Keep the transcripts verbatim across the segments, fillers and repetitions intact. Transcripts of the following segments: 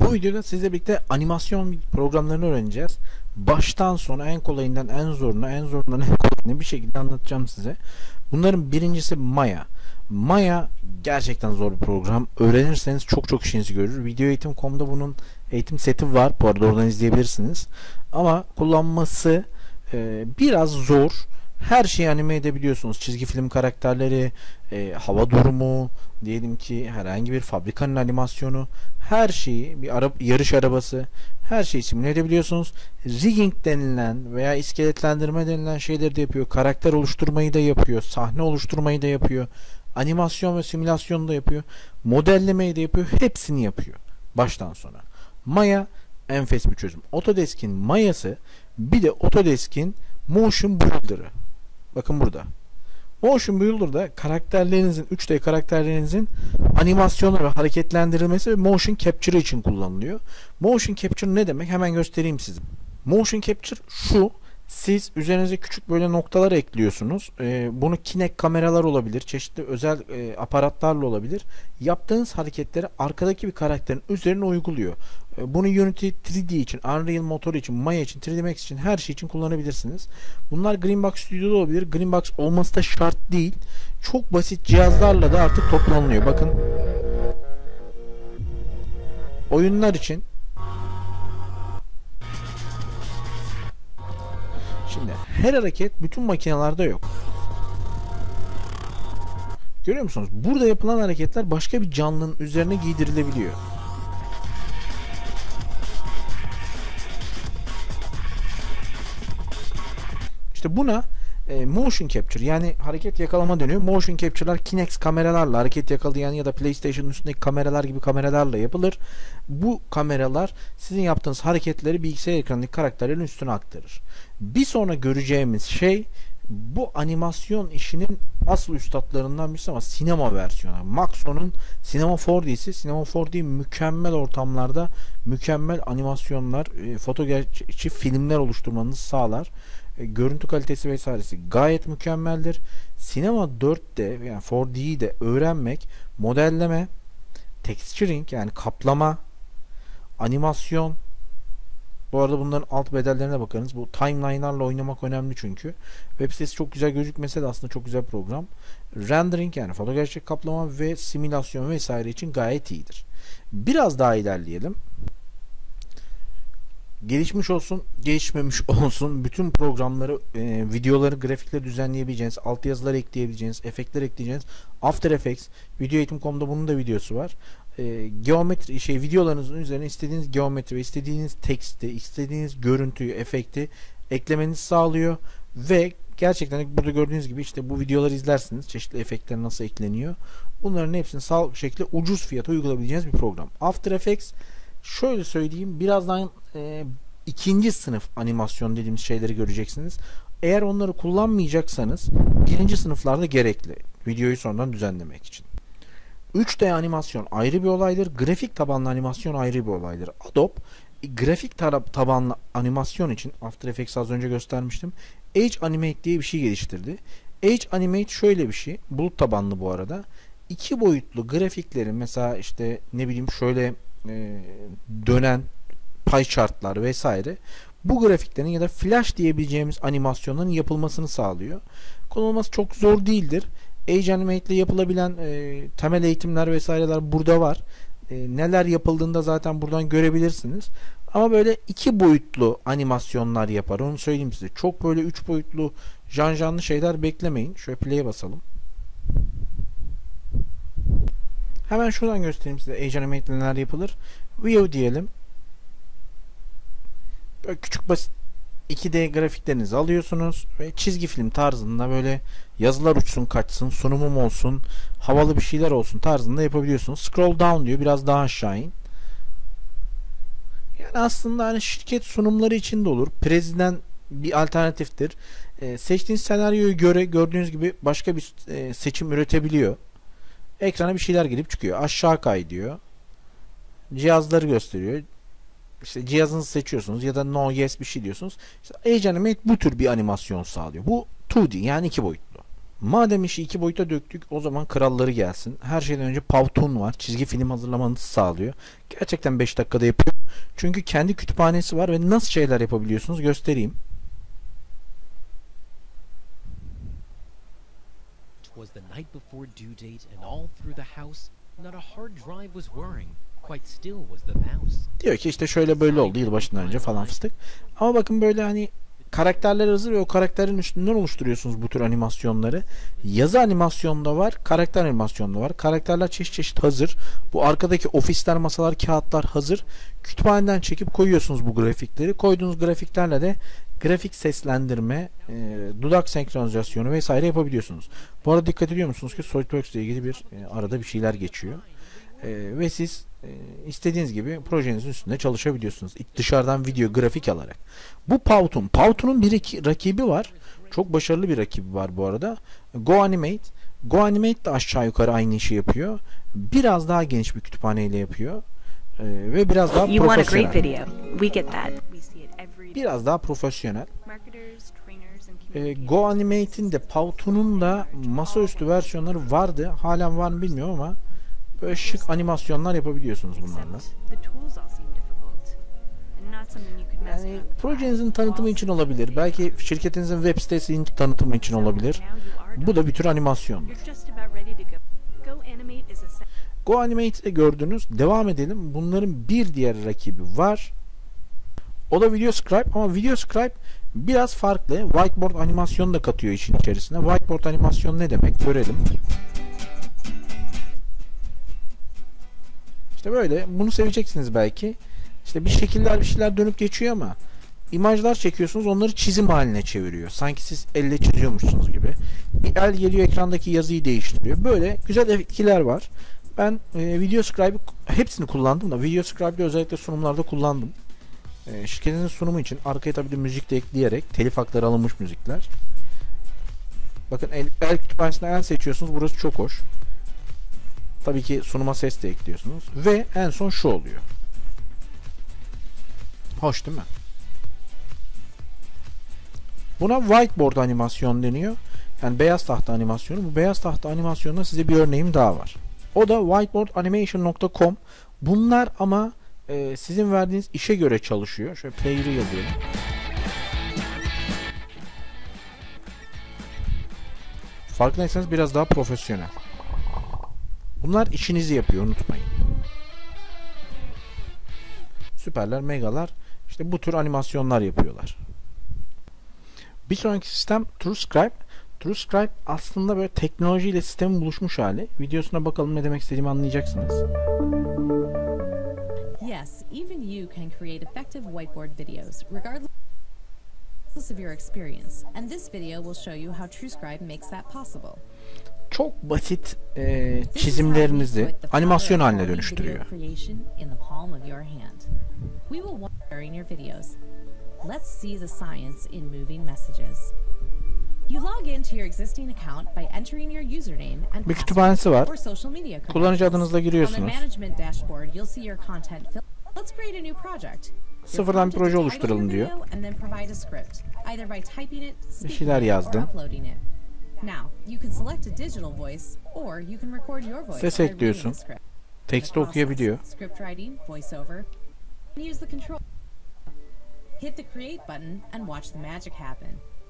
Bu videoda sizle birlikte animasyon programlarını öğreneceğiz. Baştan sona en kolayından en zoruna, en zorundan en kolayına bir şekilde anlatacağım size. Bunların birincisi Maya. Maya gerçekten zor bir program. Öğrenirseniz çok çok işinizi görür. videoeğitim nokta com'da bunun eğitim seti var. Bu arada oradan izleyebilirsiniz. Ama kullanması e, biraz zor. Her şeyi anime edebiliyorsunuz. Çizgi film karakterleri, e, hava durumu, diyelim ki herhangi bir fabrikanın animasyonu, her şeyi, bir ara, yarış arabası, her şeyi simüle edebiliyorsunuz. Rigging denilen veya iskeletlendirme denilen şeyleri de yapıyor. Karakter oluşturmayı da yapıyor. Sahne oluşturmayı da yapıyor. Animasyon ve simülasyonu da yapıyor. Modellemeyi de yapıyor. Hepsini yapıyor. Baştan sona. Maya enfes bir çözüm. Autodesk'in Maya'sı, bir de Autodesk'in Motion Builder'ı. Bakın burada. Motion Builder'da karakterlerinizin, üç D karakterlerinizin animasyonu ve hareketlendirilmesi ve motion capture için kullanılıyor. Motion capture ne demek? Hemen göstereyim size. Motion capture şu: siz üzerinize küçük böyle noktalar ekliyorsunuz. Ee, bunu Kinect kameralar olabilir, çeşitli özel e, aparatlarla olabilir. Yaptığınız hareketleri arkadaki bir karakterin üzerine uyguluyor. Ee, bunu Unity üç D için, Unreal Motor için, Maya için, üç D Max için, her şey için kullanabilirsiniz. Bunlar Greenbox Studio'da olabilir. Greenbox olması da şart değil. Çok basit cihazlarla da artık toplanılıyor. Bakın. Oyunlar için. Şimdi her hareket bütün makinelerde yok. Görüyor musunuz? Burada yapılan hareketler başka bir canlının üzerine giydirilebiliyor. İşte buna e, motion capture, yani hareket yakalama deniyor. Motion capture'lar Kinect kameralarla, hareket yakalayan ya da PlayStation'ın üstündeki kameralar gibi kameralarla yapılır. Bu kameralar sizin yaptığınız hareketleri bilgisayar ekranındaki karakterlerin üstüne aktarır. Bir sonra göreceğimiz şey, bu animasyon işinin asıl üstadlarından birisi ama sinema versiyonu. Maxon'un Cinema four D'si. Cinema four D mükemmel ortamlarda mükemmel animasyonlar, e, foto gerçekçi filmler oluşturmanızı sağlar. E, görüntü kalitesi vesairesi gayet mükemmeldir. Cinema dört D yani four D'yi de öğrenmek, modelleme, texturing yani kaplama, animasyon, bu arada bunların alt bedellerine bakarız. Bu timeline'larla oynamak önemli çünkü. Web sitesi çok güzel gözükmese de aslında çok güzel program. Rendering yani foto gerçek kaplama ve simülasyon vesaire için gayet iyidir. Biraz daha ilerleyelim. Gelişmiş olsun, gelişmemiş olsun, bütün programları, e, videoları, grafikleri düzenleyebileceğiniz, altyazılar ekleyebileceğiniz, efektler ekleyeceğiniz After Effects, videoeğitim nokta com'da bunun da videosu var. E, geometri şey videolarınızın üzerine istediğiniz geometri ve istediğiniz teksti, istediğiniz görüntüyü, efekti eklemenizi sağlıyor ve gerçekten burada gördüğünüz gibi işte bu videoları izlersiniz. Çeşitli efektler nasıl ekleniyor. Bunların hepsini sağlıklı bir şekilde ucuz fiyata uygulayabileceğiniz bir program. After Effects, şöyle söyleyeyim, birazdan e, ikinci sınıf animasyon dediğimiz şeyleri göreceksiniz. Eğer onları kullanmayacaksanız birinci sınıflarda gerekli. Videoyu sonradan düzenlemek için. üç D animasyon ayrı bir olaydır. Grafik tabanlı animasyon ayrı bir olaydır. Adobe grafik tabanlı animasyon için, After Effects az önce göstermiştim, Edge Animate diye bir şey geliştirdi. Edge Animate şöyle bir şey. Bulut tabanlı bu arada. İki boyutlu grafiklerin, mesela işte ne bileyim şöyle e, dönen pie chartlar vesaire, bu grafiklerin ya da flash diyebileceğimiz animasyonların yapılmasını sağlıyor. Kullanılması çok zor değildir. Edge Animate ile yapılabilen e, temel eğitimler vesaireler burada var. E, neler yapıldığında zaten buradan görebilirsiniz. Ama böyle iki boyutlu animasyonlar yapar. Onu söyleyeyim size. Çok böyle üç boyutlu jan janlı şeyler beklemeyin. Şöyle play'e basalım. Hemen şuradan göstereyim size Edge Animate ile neler yapılır. View diyelim. Böyle küçük basit iki D grafiklerinizi alıyorsunuz ve çizgi film tarzında böyle yazılar uçsun kaçsın, sunumum olsun, havalı bir şeyler olsun tarzında yapabiliyorsunuz. Scroll down diyor, biraz daha aşağı in. Yani aslında hani şirket sunumları için de olur. Preziden bir alternatiftir. E, seçtiğiniz senaryoya göre gördüğünüz gibi başka bir e, seçim üretebiliyor. Ekrana bir şeyler gelip çıkıyor. Aşağı kay diyor. Cihazları gösteriyor. İşte cihazınızı seçiyorsunuz ya da no yes bir şey diyorsunuz. İşte Edge Animate bu tür bir animasyon sağlıyor. Bu iki D yani iki boyutlu. Madem işi iki boyuta döktük, o zaman kralları gelsin. Her şeyden önce Powtoon var. Çizgi film hazırlamanızı sağlıyor. Gerçekten beş dakikada yapıyor. Çünkü kendi kütüphanesi var ve nasıl şeyler yapabiliyorsunuz göstereyim. Was the night before due date and all through the house, not a hard drive was whirring. Quite still was the mouse. Diyor ki işte şöyle böyle oldu yılbaşından önce falan fıstık. Ama bakın böyle hani karakterler hazır ve o karakterin üstünden oluşturuyorsunuz bu tür animasyonları. Yazı animasyonda var, karakter animasyonda var. Karakterler çeşit çeşit hazır. Bu arkadaki ofisler, masalar, kağıtlar hazır. Kütüphaneden çekip koyuyorsunuz bu grafikleri. Koyduğunuz grafiklerle de grafik seslendirme, e, dudak senkronizasyonu vesaire yapabiliyorsunuz. Bu arada dikkat ediyor musunuz ki SolidWorks ile ilgili bir e, arada bir şeyler geçiyor. E, ve siz e, istediğiniz gibi projenizin üstünde çalışabiliyorsunuz. Dışarıdan video, grafik alarak. Bu Powtoon. Powtoon'un bir iki rakibi var. Çok başarılı bir rakibi var bu arada. GoAnimate. GoAnimate de aşağı yukarı aynı işi yapıyor. Biraz daha geniş bir kütüphaneyle yapıyor. E, ve biraz daha You want a great profesyonel. video. We get that. Biraz daha profesyonel. E, GoAnimate'in de Powtoon'un da masaüstü versiyonları vardı. Halen var mı bilmiyorum ama böyle şık animasyonlar yapabiliyorsunuz bunlarla. Yani projenizin tanıtımı için olabilir. Belki şirketinizin web sitesinin tanıtımı için olabilir. Bu da bir tür animasyondur. GoAnimate'i gördünüz. Devam edelim. Bunların bir diğer rakibi var. O da VideoScribe ama VideoScribe biraz farklı. Whiteboard animasyonu da katıyor işin içerisine. Whiteboard animasyon ne demek? Görelim. İşte böyle. Bunu seveceksiniz belki. İşte bir şekiller bir şeyler dönüp geçiyor ama imajlar çekiyorsunuz, onları çizim haline çeviriyor. Sanki siz elle çiziyormuşsunuz gibi. Bir el geliyor, ekrandaki yazıyı değiştiriyor. Böyle güzel etkiler var. Ben e, VideoScribe'ı hepsini kullandım da VideoScribe'ı özellikle sunumlarda kullandım. E, şirketinizin sunumu için arkaya tabii de müzik de ekleyerek telif hakları alınmış müzikler. Bakın el, el kütüphanesinden el seçiyorsunuz. Burası çok hoş. Tabii ki sunuma ses de ekliyorsunuz. Ve en son şu oluyor. Hoş değil mi? Buna whiteboard animasyon deniyor. Yani beyaz tahta animasyonu. Bu beyaz tahta animasyonda size bir örneğim daha var. O da whiteboard animation nokta com. Bunlar ama e, sizin verdiğiniz işe göre çalışıyor. Şöyle player'ı yazıyorum. Farkındaysanız biraz daha profesyonel. Bunlar işinizi yapıyor, unutmayın. Süperler, megalar işte bu tür animasyonlar yapıyorlar. Bir sonraki sistem TrueScribe. TrueScribe aslında böyle teknolojiyle sistemin buluşmuş hali. Videosuna bakalım, ne demek istediğimi anlayacaksınız. Yes, even you can create effective whiteboard videos, regardless of your experience. And this video will show you how TrueScribe makes that possible. Çok basit e, çizimlerinizi animasyon haline dönüştürüyor. Let's see the science in moving messages. You log into your existing account by entering your username and bir kütüphanesi var. or social media Kullanıcı adınızla On the giriyorsunuz. management dashboard, you'll see your content fill. Let's create a new project. Sıfırdan bir proje oluşturalım diyor. And then provide a script, either by typing it, Bir speaking şeyler it, or yazdım. uploading it. Now, you can select a digital voice or you can record your voice Ses by reading ekliyorsun. the script. Teksti The process, okuyabiliyor. Script writing, voiceover, and use the control. Hit the create button and watch the magic happen.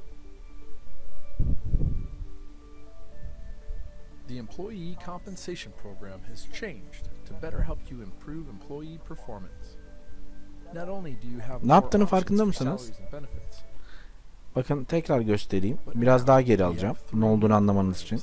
The Employee Compensation Program has changed to better help you improve employee performance. Not only do you have Ne yaptığını more farkında options for mısınız? salaries and benefits, Bakın tekrar göstereyim. Biraz daha geri alacağım. Ne olduğunu anlamanız için.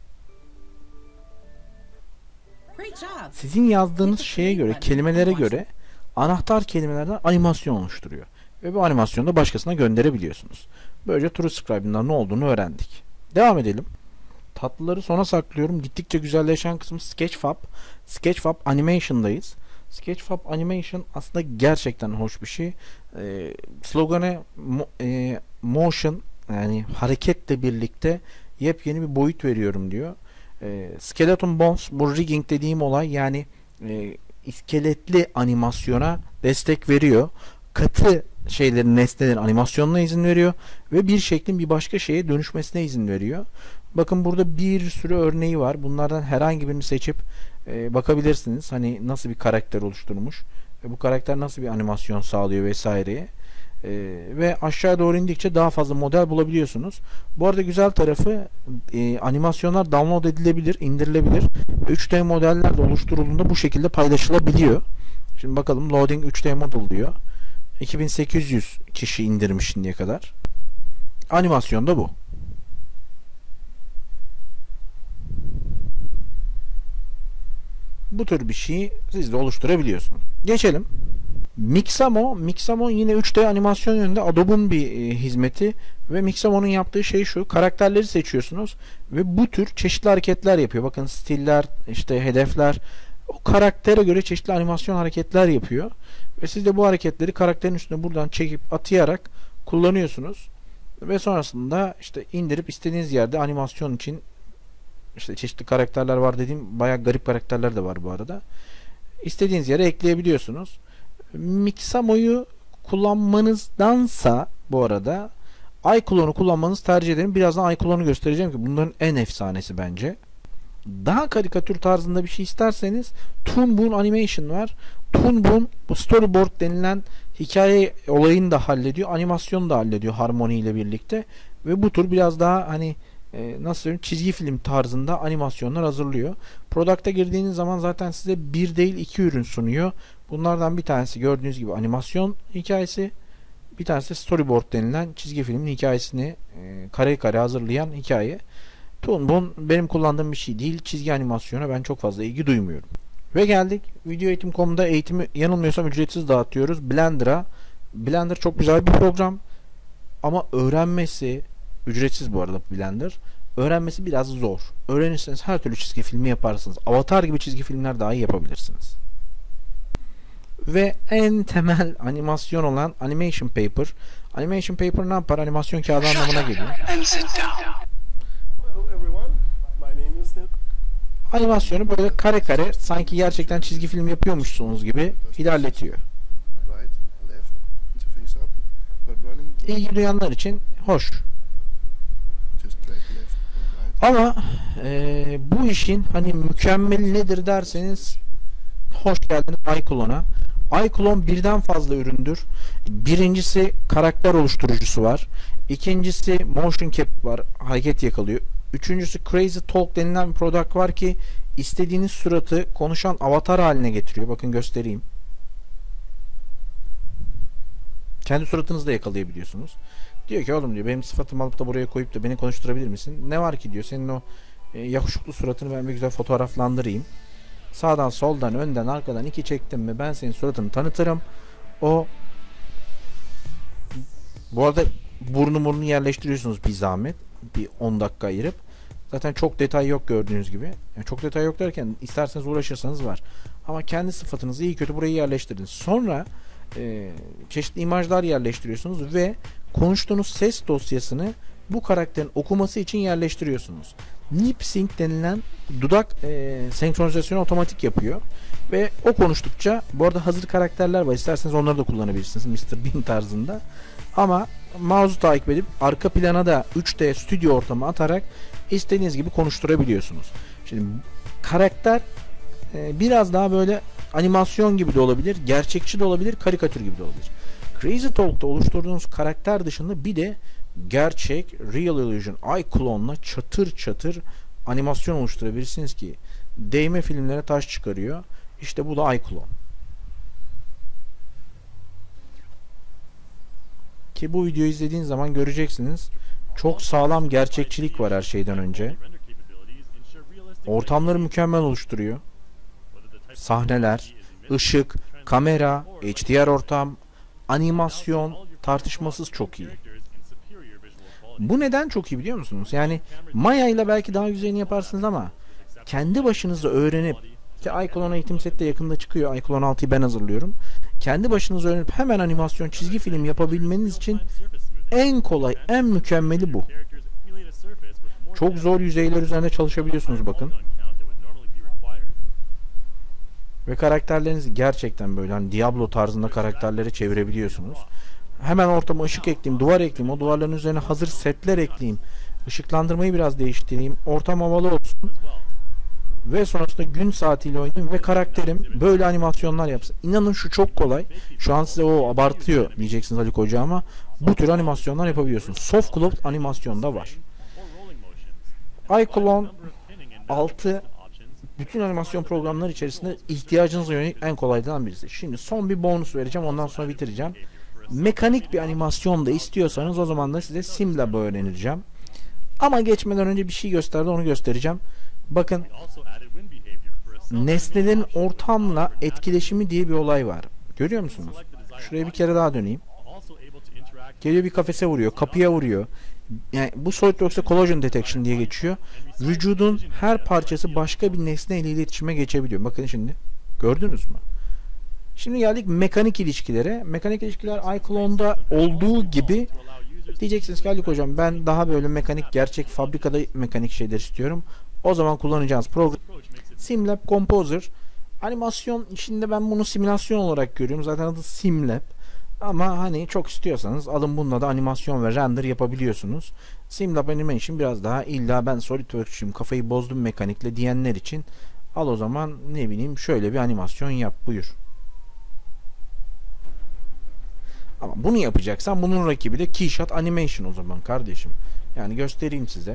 Great job. Sizin yazdığınız şeye göre, kelimelere göre anahtar kelimelerden animasyon oluşturuyor. Ve bu animasyonu da başkasına gönderebiliyorsunuz. Böylece TrueScribe'ın ne olduğunu öğrendik. Devam edelim. Tatlıları sona saklıyorum. Gittikçe güzelleşen kısım Sketchfab. Sketchfab Animation'dayız. Sketchfab Animation aslında gerçekten hoş bir şey. Ee, sloganı mo, e, motion, yani hareketle birlikte yepyeni bir boyut veriyorum diyor. Ee, Skeleton Bones, bu rigging dediğim olay, yani e, iskeletli animasyona destek veriyor. Katı şeylerin, nesnelerin animasyonuna izin veriyor ve bir şeklin bir başka şeye dönüşmesine izin veriyor. Bakın burada bir sürü örneği var. Bunlardan herhangi birini seçip e, bakabilirsiniz. Hani nasıl bir karakter oluşturmuş ve bu karakter nasıl bir animasyon sağlıyor vesaireye. E, ve aşağı doğru indikçe daha fazla model bulabiliyorsunuz. Bu arada güzel tarafı e, animasyonlar download edilebilir, indirilebilir. üç D modeller de oluşturulduğunda bu şekilde paylaşılabiliyor. Şimdi bakalım, loading üç D model diyor. iki bin sekiz yüz kişi indirmiş şimdiye kadar. Animasyon da bu. Bu tür bir şeyi siz de oluşturabiliyorsunuz. Geçelim. Mixamo. Mixamo yine üç D animasyon yönünde Adobe'un bir e, hizmeti ve Mixamo'nun yaptığı şey şu: karakterleri seçiyorsunuz ve bu tür çeşitli hareketler yapıyor. Bakın, stiller, işte hedefler, o karaktere göre çeşitli animasyon hareketler yapıyor ve siz de bu hareketleri karakterin üstüne buradan çekip atayarak kullanıyorsunuz ve sonrasında işte indirip istediğiniz yerde animasyon için, işte çeşitli karakterler var dediğim, bayağı garip karakterler de var bu arada, İstediğiniz yere ekleyebiliyorsunuz. Mixamo'yu kullanmanızdansa bu arada iClone'u kullanmanızı tercih ederim. Birazdan iClone'u göstereceğim ki bunların en efsanesi bence. Daha karikatür tarzında bir şey isterseniz Toon Boom Animation var. Toon Boom bu storyboard denilen hikaye olayını da hallediyor, animasyonu da hallediyor Harmony ile birlikte ve bu tür biraz daha hani e, nasıl söyleyeyim, çizgi film tarzında animasyonlar hazırlıyor. Product'a girdiğiniz zaman zaten size bir değil iki ürün sunuyor. Bunlardan bir tanesi gördüğünüz gibi animasyon hikayesi, bir tanesi storyboard denilen çizgi filmin hikayesini e, kare kare hazırlayan hikaye. Toon Boom benim kullandığım bir şey değil. Çizgi animasyona ben çok fazla ilgi duymuyorum. Ve geldik video eğitim nokta com'da eğitimi yanılmıyorsam ücretsiz dağıtıyoruz. Blender'a. Blender çok güzel bir program ama öğrenmesi ücretsiz bu arada Blender. Öğrenmesi biraz zor. Öğrenirseniz her türlü çizgi filmi yaparsınız. Avatar gibi çizgi filmler dahi yapabilirsiniz. Ve en temel animasyon olan Animation Paper. Animation Paper ne yapar? Animasyon kağıdı anlamına geliyor. Animasyonu böyle kare kare sanki gerçekten çizgi film yapıyormuşsunuz gibi ilerletiyor. İlgi duyanlar için hoş. Ama e, bu işin hani mükemmeli nedir derseniz, hoş geldiniz iClone'a. iClone birden fazla üründür. Birincisi karakter oluşturucusu var. İkincisi motion cap var, hareket yakalıyor. Üçüncüsü Crazy Talk denilen bir product var ki istediğiniz suratı konuşan avatar haline getiriyor. Bakın göstereyim. Kendi suratınızı da yakalayabiliyorsunuz. Diyor ki oğlum diyor, benim sıfatımı alıp da buraya koyup da beni konuşturabilir misin? Ne var ki diyor, senin o e, yakışıklı suratını ben bir güzel fotoğraflandırayım. Sağdan soldan önden arkadan iki çektim mi ben senin suratını tanıtırım. O bu arada burnu burnu yerleştiriyorsunuz bir zahmet. Bir on dakika ayırıp. Zaten çok detay yok gördüğünüz gibi. Yani çok detay yok derken isterseniz uğraşırsanız var. Ama kendi sıfatınızı iyi kötü burayı yerleştirin. Sonra e, çeşitli imajlar yerleştiriyorsunuz ve konuştuğunuz ses dosyasını bu karakterin okuması için yerleştiriyorsunuz. Lip sync denilen dudak e, senkronizasyonu otomatik yapıyor. Ve o konuştukça, bu arada hazır karakterler var. İsterseniz onları da kullanabilirsiniz mister Bean tarzında. Ama mouse'u takip edip arka plana da üç D stüdyo ortamı atarak istediğiniz gibi konuşturabiliyorsunuz. Şimdi karakter e, biraz daha böyle animasyon gibi de olabilir, gerçekçi de olabilir, karikatür gibi de olabilir. Crazy Talk'ta oluşturduğunuz karakter dışında bir de gerçek Real Illusion iClone'la çatır çatır animasyon oluşturabilirsiniz ki değme filmlere taş çıkarıyor. İşte bu da iClone. Ki bu videoyu izlediğiniz zaman göreceksiniz. Çok sağlam gerçekçilik var her şeyden önce. Ortamları mükemmel oluşturuyor. Sahneler, ışık, kamera, H D R ortam, animasyon tartışmasız çok iyi. Bu neden çok iyi biliyor musunuz? Yani Maya ile belki daha güzelini yaparsınız ama kendi başınıza öğrenip, ki iClone eğitim sette yakında çıkıyor. iClone altıyı ben hazırlıyorum. Kendi başınıza öğrenip hemen animasyon çizgi film yapabilmeniz için en kolay, en mükemmeli bu. Çok zor yüzeyler üzerinde çalışabiliyorsunuz bakın. Ve karakterlerinizi gerçekten böyle hani Diablo tarzında karakterlere çevirebiliyorsunuz. Hemen ortama ışık ekleyeyim, duvar ekleyeyim, o duvarların üzerine hazır setler ekleyeyim Işıklandırmayı biraz değiştireyim. Ortam havalı olsun. Ve sonrasında gün saatiyle oynayayım ve karakterim böyle animasyonlar yapsın. İnanın şu çok kolay. Şu an size o abartıyor diyeceksiniz Ali Koca ama bu tür animasyonlar yapabiliyorsunuz. Soft Cloud animasyon da var. iClone altı bütün animasyon programları içerisinde ihtiyacınıza yönelik en kolaydan birisi. Şimdi son bir bonus vereceğim, ondan sonra bitireceğim. Mekanik bir animasyon da istiyorsanız o zaman da size SimLab'ı öğreneceğim. Ama geçmeden önce bir şey gösterdi, onu göstereceğim. Bakın, nesnelerin ortamla etkileşimi diye bir olay var. Görüyor musunuz? Şuraya bir kere daha döneyim. Geliyor bir kafese vuruyor, kapıya vuruyor. Yani bu SolidWorks'ta Collision Detection diye geçiyor. Vücudun her parçası başka bir nesne ile iletişime geçebiliyor. Bakın şimdi. Gördünüz mü? Şimdi geldik mekanik ilişkilere. Mekanik ilişkiler iClone'da olduğu gibi diyeceksiniz ki Ali hocam ben daha böyle mekanik, gerçek fabrikada mekanik şeyler istiyorum. O zaman kullanacağınız program SimLab Composer. Animasyon içinde ben bunu simülasyon olarak görüyorum. Zaten adı SimLab. Ama hani çok istiyorsanız alın bununla da animasyon ve render yapabiliyorsunuz. SimLab Animation biraz daha illa ben SolidWorks'çuyum, kafayı bozdum mekanikle diyenler için al o zaman ne bileyim şöyle bir animasyon yap, buyur. Ama bunu yapacaksan bunun rakibi de Keyshot Animation o zaman kardeşim. Yani göstereyim size.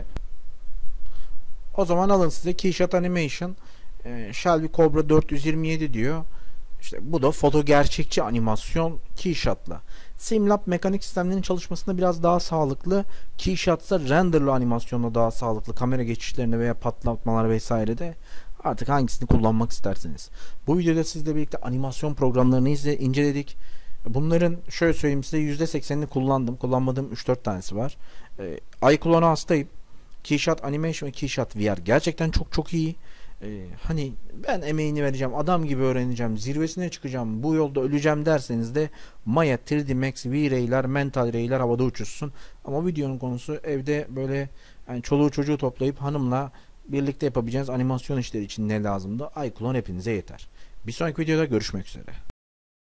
O zaman alın size Keyshot Animation, e, Shelby Cobra dört yüz yirmi yedi diyor. İşte bu da foto gerçekçi animasyon Keyshot'la. SimLab mekanik sistemlerinin çalışmasında biraz daha sağlıklı. Keyshot ise renderlı animasyonla daha sağlıklı. Kamera geçişlerinde veya patlatmalar vesairede artık hangisini kullanmak isterseniz. Bu videoda sizle birlikte animasyon programlarını izle, inceledik. Bunların şöyle söyleyeyim size yüzde seksenini kullandım. Kullanmadığım üç dört tanesi var. Ee, iClone'a hastayım. Keyshot Animation ve Keyshot V R gerçekten çok çok iyi. Ee, hani ben emeğini vereceğim, adam gibi öğreneceğim, zirvesine çıkacağım, bu yolda öleceğim derseniz de Maya, üç D Max, V-Ray'ler, Mental Ray'ler havada uçuşsun. Ama videonun konusu evde böyle yani çoluğu çocuğu toplayıp hanımla birlikte yapabileceğiniz animasyon işleri için ne lazımdı? iClone hepinize yeter. Bir sonraki videoda görüşmek üzere.